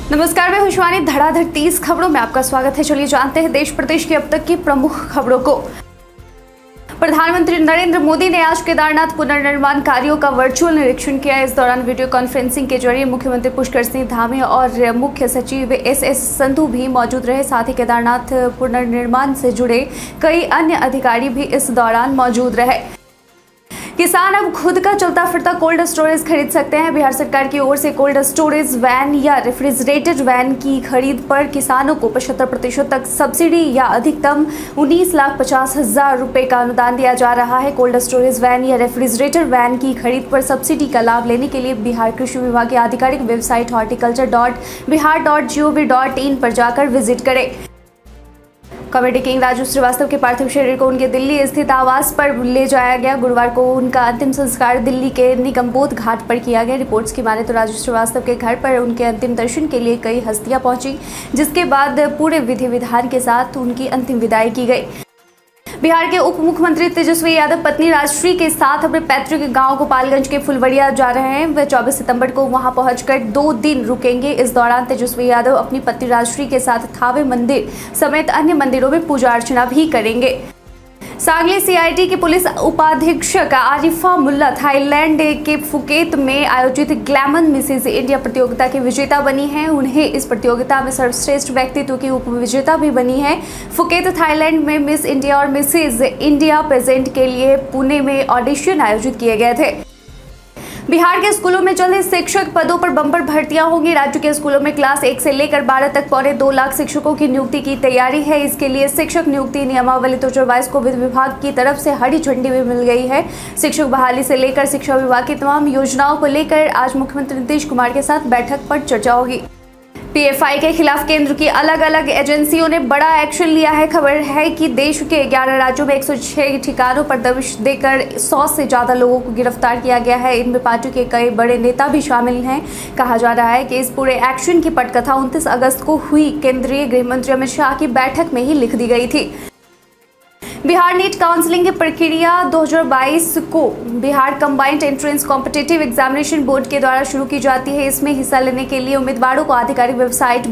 नमस्कार, मैं खुशवानी। धड़ाधड़ 30 खबरों में आपका स्वागत है। चलिए जानते हैं देश प्रदेश की अब तक की प्रमुख खबरों को। प्रधानमंत्री नरेंद्र मोदी ने आज केदारनाथ पुनर्निर्माण कार्यों का वर्चुअल निरीक्षण किया। इस दौरान वीडियो कॉन्फ्रेंसिंग के जरिए मुख्यमंत्री पुष्कर सिंह धामी और मुख्य सचिव एस संधू भी मौजूद रहे। साथ ही केदारनाथ पुनर्निर्माण से जुड़े कई अन्य अधिकारी भी इस दौरान मौजूद रहे। किसान अब खुद का चलता फिरता कोल्ड स्टोरेज खरीद सकते हैं। बिहार सरकार की ओर से कोल्ड स्टोरेज वैन या रेफ्रिजरेटेड वैन की खरीद पर किसानों को 75% तक सब्सिडी या अधिकतम 19,50,000 रुपए का अनुदान दिया जा रहा है। कोल्ड स्टोरेज वैन या रेफ्रिजरेटर वैन की खरीद पर सब्सिडी का लाभ लेने के लिए बिहार कृषि विभाग की आधिकारिक वेबसाइट horticulture.bihar.gov.in पर जाकर विजिट करें। कॉमेडी किंग राजू श्रीवास्तव के पार्थिव शरीर को उनके दिल्ली स्थित आवास पर ले जाया गया। गुरुवार को उनका अंतिम संस्कार दिल्ली के निगमबोध घाट पर किया गया। रिपोर्ट्स की माने तो राजू श्रीवास्तव के घर पर उनके अंतिम दर्शन के लिए कई हस्तियां पहुंची, जिसके बाद पूरे विधि विधान के साथ उनकी अंतिम विदाई की गई। बिहार के उप मुख्यमंत्री तेजस्वी यादव पत्नी राजश्री के साथ अपने पैतृक गांव गोपालगंज के फुलवड़िया जा रहे हैं। वे 24 सितंबर को वहां पहुंचकर 2 दिन रुकेंगे। इस दौरान तेजस्वी यादव अपनी पत्नी राजश्री के साथ थावे मंदिर समेत अन्य मंदिरों में पूजा अर्चना भी करेंगे। सांगली सीआईडी की पुलिस उपाधीक्षक आरिफा मुल्ला थाईलैंड के फुकेत में आयोजित ग्लैमर मिसेज इंडिया प्रतियोगिता की विजेता बनी हैं। उन्हें इस प्रतियोगिता में सर्वश्रेष्ठ व्यक्तित्व की उपविजेता भी बनी है। फुकेत थाईलैंड में मिस इंडिया और मिसेज इंडिया प्रेजेंट के लिए पुणे में ऑडिशन आयोजित किए गए थे। बिहार के स्कूलों में जल्द शिक्षक पदों पर बंपर भर्तियां होंगी। राज्य के स्कूलों में क्लास 1 से लेकर 12 तक 2.25 लाख शिक्षकों की नियुक्ति की तैयारी है। इसके लिए शिक्षक नियुक्ति नियमावली 2022 को वित्त विभाग की तरफ से हरी झंडी भी मिल गई है। शिक्षक बहाली से लेकर शिक्षा विभाग की तमाम योजनाओं को लेकर आज मुख्यमंत्री नीतीश कुमार के साथ बैठक पर चर्चा होगी। पीएफआई के खिलाफ केंद्र की अलग अलग एजेंसियों ने बड़ा एक्शन लिया है। खबर है कि देश के 11 राज्यों में 106 ठिकानों पर दबिश देकर 100 से ज्यादा लोगों को गिरफ्तार किया गया है। इनमें पार्टी के कई बड़े नेता भी शामिल हैं। कहा जा रहा है कि इस पूरे एक्शन की पटकथा 29 अगस्त को हुई केंद्रीय गृह मंत्री अमित शाह की बैठक में ही लिख दी गई थी। बिहार नीट काउंसलिंग की प्रक्रिया 2022 को Bihar combined entrance competitive examination board के द्वारा शुरू की जाती है। इसमें हिस्सा लेने के लिए उम्मीदवारों को आधिकारिक वेबसाइट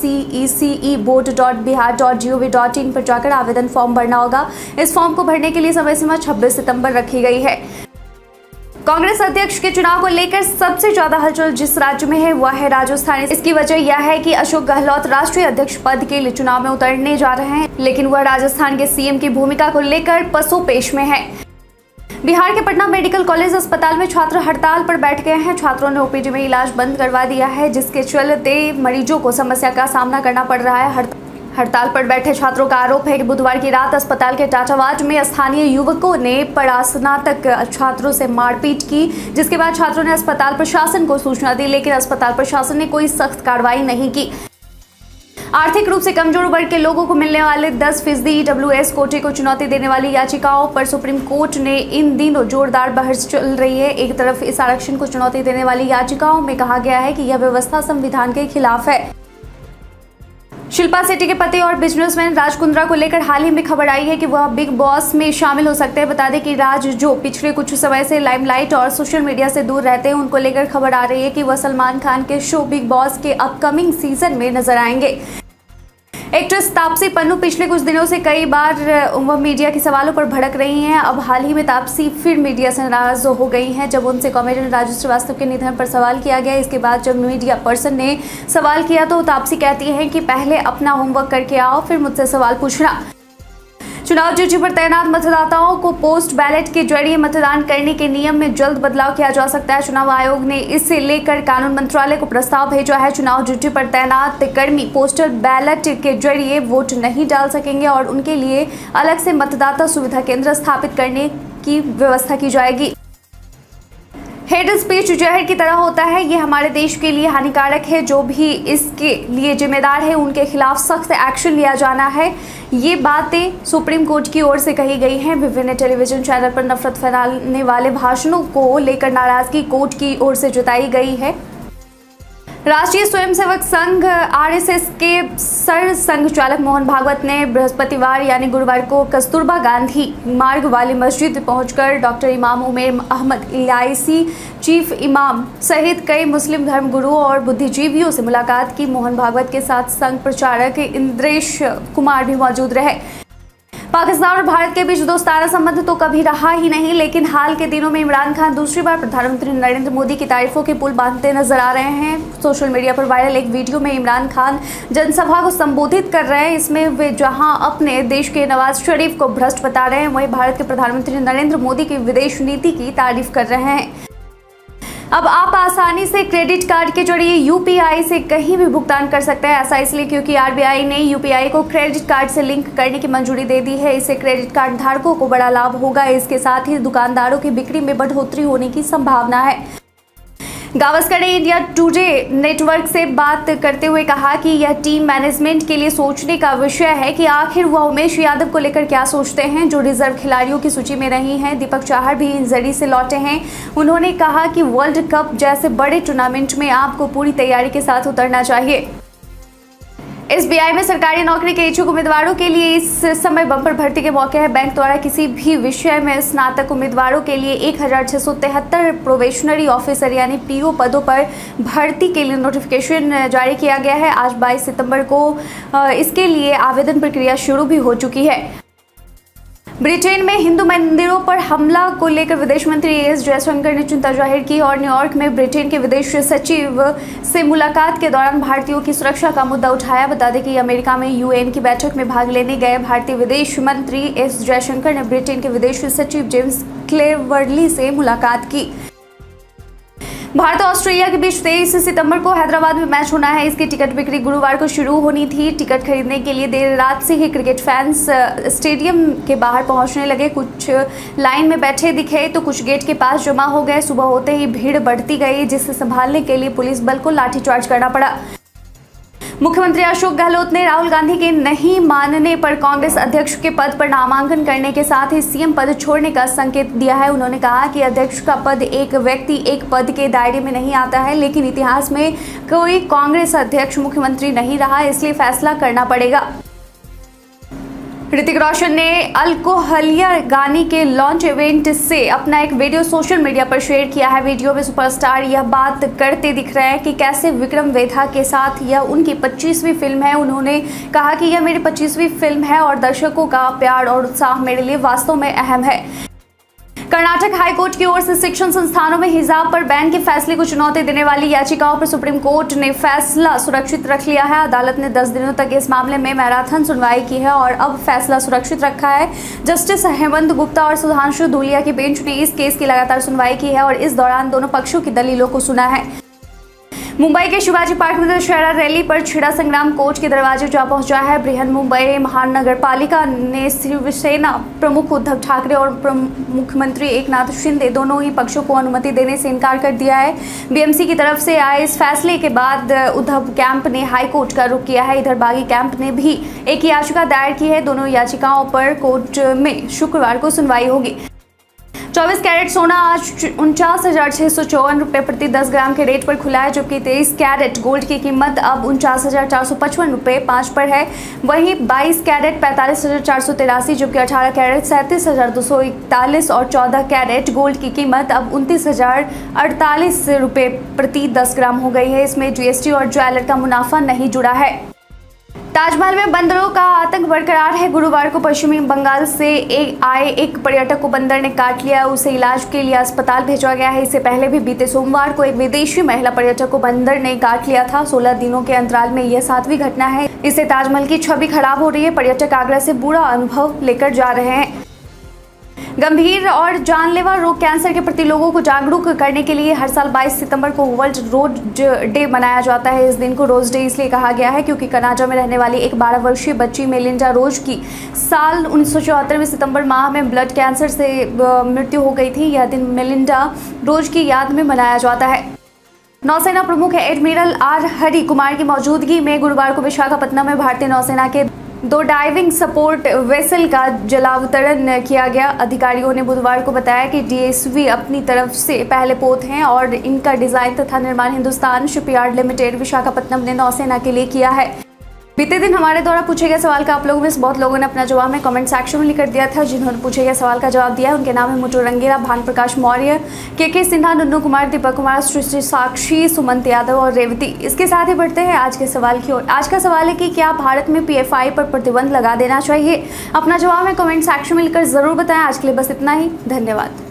bceceboard.bihar.gov.in पर जाकर आवेदन फॉर्म भरना होगा। इस फॉर्म को भरने के लिए समय सीमा 26 सितंबर रखी गई है। कांग्रेस अध्यक्ष के चुनाव को लेकर सबसे ज्यादा हलचल जिस राज्य में है वह है राजस्थान। इसकी वजह यह है कि अशोक गहलोत राष्ट्रीय अध्यक्ष पद के लिए चुनाव में उतरने जा रहे हैं, लेकिन वह राजस्थान के सीएम की भूमिका को लेकर पसोपेश में है। बिहार के पटना मेडिकल कॉलेज अस्पताल में छात्र हड़ताल पर बैठ गए हैं। छात्रों ने ओपीडी में इलाज बंद करवा दिया है, जिसके चलते मरीजों को समस्या का सामना करना पड़ रहा है। हड़ताल पर बैठे छात्रों का आरोप है कि बुधवार की रात अस्पताल के टाटावाज में स्थानीय युवकों ने परास्नातक छात्रों से मारपीट की, जिसके बाद छात्रों ने अस्पताल प्रशासन को सूचना दी, लेकिन अस्पताल प्रशासन ने कोई सख्त कार्रवाई नहीं की। आर्थिक रूप से कमजोर वर्ग के लोगों को मिलने वाले 10% ईडब्ल्यूएस कोटे को चुनौती देने वाली याचिकाओं पर सुप्रीम कोर्ट ने इन दिनों जोरदार बहस चल रही है। एक तरफ इस आरक्षण को चुनौती देने वाली याचिकाओं में कहा गया है कि यह व्यवस्था संविधान के खिलाफ है। शिल्पा शेट्टी के पति और बिजनेसमैन राज कुंद्रा को लेकर हाल ही में खबर आई है कि वह बिग बॉस में शामिल हो सकते हैं। बता दें कि राज, जो पिछले कुछ समय से लाइमलाइट और सोशल मीडिया से दूर रहते हैं, उनको लेकर खबर आ रही है कि वह सलमान खान के शो बिग बॉस के अपकमिंग सीजन में नजर आएंगे। एक्ट्रेस तापसी पन्नू पिछले कुछ दिनों से कई बार वह मीडिया के सवालों पर भड़क रही हैं। अब हाल ही में तापसी फिर मीडिया से नाराज हो गई हैं, जब उनसे कॉमेडियन राजू श्रीवास्तव के निधन पर सवाल किया गया। इसके बाद जब मीडिया पर्सन ने सवाल किया तो तापसी कहती हैं कि पहले अपना होमवर्क करके आओ, फिर मुझसे सवाल पूछना। चुनाव ड्यूटी पर तैनात मतदाताओं को पोस्ट बैलेट के जरिए मतदान करने के नियम में जल्द बदलाव किया जा सकता है। चुनाव आयोग ने इसे लेकर कानून मंत्रालय को प्रस्ताव भेजा है। चुनाव ड्यूटी पर तैनात कर्मी पोस्टल बैलेट के जरिए वोट नहीं डाल सकेंगे और उनके लिए अलग से मतदाता सुविधा केंद्र स्थापित करने की व्यवस्था की जाएगी। हेट स्पीच जहर की तरह होता है, ये हमारे देश के लिए हानिकारक है। जो भी इसके लिए जिम्मेदार है उनके खिलाफ सख्त एक्शन लिया जाना है। ये बातें सुप्रीम कोर्ट की ओर से कही गई हैं। विभिन्न टेलीविजन चैनल पर नफरत फैलाने वाले भाषणों को लेकर नाराजगी कोर्ट की ओर से जताई गई है। राष्ट्रीय स्वयंसेवक संघ आरएसएस के सर संघ चालक मोहन भागवत ने बृहस्पतिवार यानी गुरुवार को कस्तूरबा गांधी मार्ग वाली मस्जिद पहुंचकर डॉक्टर इमाम उमर अहमद इलायसी, चीफ इमाम सहित कई मुस्लिम धर्म गुरुओं और बुद्धिजीवियों से मुलाकात की। मोहन भागवत के साथ संघ प्रचारक इंद्रेश कुमार भी मौजूद रहे। पाकिस्तान और भारत के बीच दोस्ताना संबंध तो कभी रहा ही नहीं, लेकिन हाल के दिनों में इमरान खान दूसरी बार प्रधानमंत्री नरेंद्र मोदी की तारीफों के पुल बांधते नजर आ रहे हैं। सोशल मीडिया पर वायरल एक वीडियो में इमरान खान जनसभा को संबोधित कर रहे हैं। इसमें वे जहां अपने देश के नवाज शरीफ को भ्रष्ट बता रहे हैं, वहीं भारत के प्रधानमंत्री नरेंद्र मोदी की विदेश नीति की तारीफ कर रहे हैं। अब आप आसानी से क्रेडिट कार्ड के जरिए यूपीआई से कहीं भी भुगतान कर सकते हैं। ऐसा इसलिए क्योंकि आरबीआई ने यूपीआई को क्रेडिट कार्ड से लिंक करने की मंजूरी दे दी है। इससे क्रेडिट कार्ड धारकों को बड़ा लाभ होगा। इसके साथ ही दुकानदारों की बिक्री में बढ़ोतरी होने की संभावना है। गावस्कर ने इंडिया टुडे नेटवर्क से बात करते हुए कहा कि यह टीम मैनेजमेंट के लिए सोचने का विषय है कि आखिर वह उमेश यादव को लेकर क्या सोचते हैं, जो रिजर्व खिलाड़ियों की सूची में नहीं है। दीपक चाहर भी इंजरी से लौटे हैं। उन्होंने कहा कि वर्ल्ड कप जैसे बड़े टूर्नामेंट में आपको पूरी तैयारी के साथ उतरना चाहिए। एसबीआई में सरकारी नौकरी के इच्छुक उम्मीदवारों के लिए इस समय बम्पर भर्ती के मौके हैं। बैंक द्वारा किसी भी विषय में स्नातक उम्मीदवारों के लिए 1673 प्रोबेशनरी ऑफिसर यानी पीओ पदों पर भर्ती के लिए नोटिफिकेशन जारी किया गया है। आज 22 सितंबर को इसके लिए आवेदन प्रक्रिया शुरू भी हो चुकी है। ब्रिटेन में हिंदू मंदिरों पर हमला को लेकर विदेश मंत्री एस जयशंकर ने चिंता जाहिर की और न्यूयॉर्क में ब्रिटेन के विदेश सचिव से मुलाकात के दौरान भारतीयों की सुरक्षा का मुद्दा उठाया। बता दें कि अमेरिका में यूएन की बैठक में भाग लेने गए भारतीय विदेश मंत्री एस जयशंकर ने ब्रिटेन के विदेश सचिव जेम्स क्लेवर्ली से मुलाकात की। भारत और ऑस्ट्रेलिया के बीच 23 सितंबर को हैदराबाद में मैच होना है। इसकी टिकट बिक्री गुरुवार को शुरू होनी थी। टिकट खरीदने के लिए देर रात से ही क्रिकेट फैंस स्टेडियम के बाहर पहुंचने लगे। कुछ लाइन में बैठे दिखे तो कुछ गेट के पास जमा हो गए। सुबह होते ही भीड़ बढ़ती गई, जिसे संभालने के लिए पुलिस बल को लाठीचार्ज करना पड़ा। मुख्यमंत्री अशोक गहलोत ने राहुल गांधी के नहीं मानने पर कांग्रेस अध्यक्ष के पद पर नामांकन करने के साथ ही सीएम पद छोड़ने का संकेत दिया है। उन्होंने कहा कि अध्यक्ष का पद एक व्यक्ति एक पद के दायरे में नहीं आता है, लेकिन इतिहास में कोई कांग्रेस अध्यक्ष मुख्यमंत्री नहीं रहा, इसलिए फैसला करना पड़ेगा। ऋतिक रोशन ने अल्कोहलिया गाने के लॉन्च इवेंट से अपना एक वीडियो सोशल मीडिया पर शेयर किया है। वीडियो में सुपरस्टार यह बात करते दिख रहे हैं कि कैसे विक्रम वेधा के साथ यह उनकी 25वीं फिल्म है। उन्होंने कहा कि यह मेरी 25वीं फिल्म है और दर्शकों का प्यार और उत्साह मेरे लिए वास्तव में अहम है। कर्नाटक हाईकोर्ट की ओर से शिक्षण संस्थानों में हिजाब पर बैन के फैसले को चुनौती देने वाली याचिकाओं पर सुप्रीम कोर्ट ने फैसला सुरक्षित रख लिया है। अदालत ने 10 दिनों तक इस मामले में मैराथन सुनवाई की है और अब फैसला सुरक्षित रखा है। जस्टिस हेमंत गुप्ता और सुधांशु धूलिया की बेंच ने इस केस की लगातार सुनवाई की है और इस दौरान दोनों पक्षों की दलीलों को सुना है। मुंबई के शिवाजी पार्क में दशहरा रैली पर छिड़ा संग्राम कोच के दरवाजे जा पहुंचा है। बृहन मुंबई महानगर पालिका ने शिवसेना प्रमुख उद्धव ठाकरे और मुख्यमंत्री एकनाथ शिंदे दोनों ही पक्षों को अनुमति देने से इनकार कर दिया है। बीएमसी की तरफ से आए इस फैसले के बाद उद्धव कैंप ने हाईकोर्ट का रुख किया है। इधर बागी कैंप ने भी एक याचिका दायर की है। दोनों याचिकाओं पर कोर्ट में शुक्रवार को सुनवाई होगी। 24 कैरेट सोना आज 49,654 रुपये प्रति 10 ग्राम के रेट पर खुला है, जबकि 23 कैरेट गोल्ड की कीमत अब 49,455 रुपये 5 पर है। वहीं 22 कैरेट 45,483, जबकि 18 कैरेट 37,241 और 14 कैरेट गोल्ड की कीमत अब 29,048 रुपये प्रति 10 ग्राम हो गई है। इसमें जीएसटी और ज्वेलर का मुनाफा नहीं जुड़ा है। ताजमहल में बंदरों का आतंक बरकरार है। गुरुवार को पश्चिमी बंगाल से आए एक पर्यटक को बंदर ने काट लिया। उसे इलाज के लिए अस्पताल भेजा गया है। इससे पहले भी बीते सोमवार को एक विदेशी महिला पर्यटक को बंदर ने काट लिया था। 16 दिनों के अंतराल में यह 7वीं घटना है। इससे ताजमहल की छवि खराब हो रही है। पर्यटक आगरा से बुरा अनुभव लेकर जा रहे हैं। गंभीर और जानलेवा रोग कैंसर के प्रति लोगों को जागरूक करने के लिए हर साल 22 सितंबर को वर्ल्ड रोज डे मनाया जाता है। इस दिन को रोज डे इसलिए कहा गया है क्योंकि कनाडा में रहने वाली एक 12 वर्षीय बच्ची मेलिंडा रोज की साल 1974 में सितंबर माह में ब्लड कैंसर से मृत्यु हो गई थी। यह दिन मेलिंडा रोज की याद में मनाया जाता है। नौसेना प्रमुख एडमिरल आर हरि कुमार की मौजूदगी में गुरुवार को विशाखापत्तनम में भारतीय नौसेना के 2 डाइविंग सपोर्ट वेसल का जलावतरण किया गया। अधिकारियों ने बुधवार को बताया कि डीएसवी अपनी तरफ से पहले पोत हैं और इनका डिजाइन तथा निर्माण हिंदुस्तान शिपयार्ड लिमिटेड विशाखापट्टनम ने नौसेना के लिए किया है। बीते दिन हमारे द्वारा पूछे गए सवाल का आप लोगों में से बहुत लोगों ने अपना जवाब में कमेंट सेक्शन में लिख दिया था। जिन्होंने पूछे गए सवाल का जवाब दिया है उनके नाम है मुटू रंगीला, भान प्रकाश मौर्य, के सिन्हा, नुन्नू कुमार, दीपक कुमार, सृष्टि साक्षी, सुमंत यादव और रेवती। इसके साथ ही बढ़ते हैं आज के सवाल की ओर। आज का सवाल है कि क्या भारत में PFI पर प्रतिबंध लगा देना चाहिए? अपना जवाब में कमेंट सेक्शन में लिखकर जरूर बताएं। आज के लिए बस इतना ही, धन्यवाद।